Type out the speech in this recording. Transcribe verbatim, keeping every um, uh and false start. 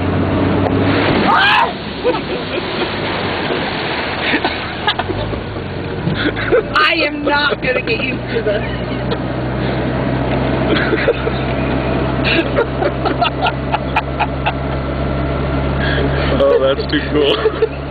I am not gonna get used to this. Oh, that's too cool.